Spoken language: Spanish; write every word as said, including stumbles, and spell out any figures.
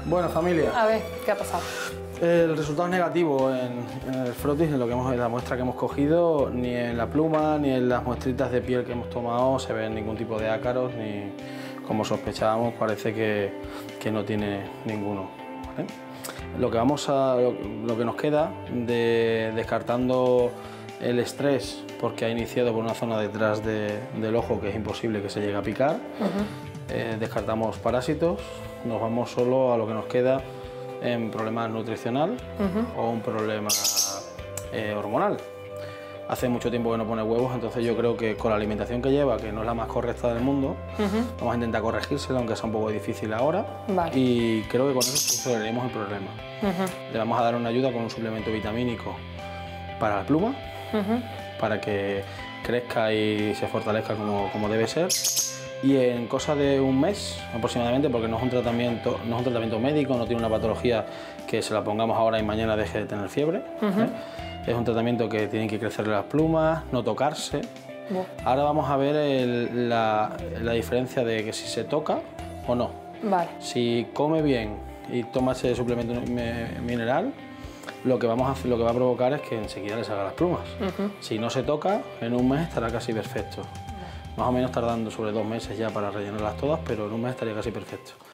Bueno, familia. A ver, ¿qué ha pasado? El resultado es negativo en, en el frotis, en lo que hemos, en la muestra que hemos cogido, ni en la pluma, ni en las muestritas de piel que hemos tomado se ven ningún tipo de ácaros, ni como sospechábamos, parece que, que no tiene ninguno. ¿Vale? Lo que vamos a, lo, lo que nos queda, de, descartando el estrés, porque ha iniciado por una zona detrás de, del ojo que es imposible que se llegue a picar, uh-huh. eh, descartamos parásitos, nos vamos solo a lo que nos queda en problema nutricional uh-huh. o un problema eh, hormonal. Hace mucho tiempo que no pone huevos, entonces yo creo que con la alimentación que lleva, que no es la más correcta del mundo, uh-huh. vamos a intentar corregírselo, aunque sea un poco difícil ahora. Vale. Y creo que con eso solucionaremos el problema. Uh-huh. Le vamos a dar una ayuda con un suplemento vitamínico para la pluma, uh-huh. para que crezca y se fortalezca como, como debe ser. Y en cosa de un mes aproximadamente, porque no es un tratamiento, no es un tratamiento médico, no tiene una patología que se la pongamos ahora y mañana deje de tener fiebre. Uh-huh. ¿eh? Es un tratamiento que tienen que crecer las plumas, no tocarse. Uh-huh. Ahora vamos a ver el, la, la diferencia de que si se toca o no. Vale. Si come bien y toma ese suplemento mineral, lo que, vamos a hacer, lo que va a provocar es que enseguida le salgan las plumas. Uh-huh. Si no se toca, en un mes estará casi perfecto. Más o menos tardando sobre dos meses ya para rellenarlas todas, pero en un mes estaría casi perfecto.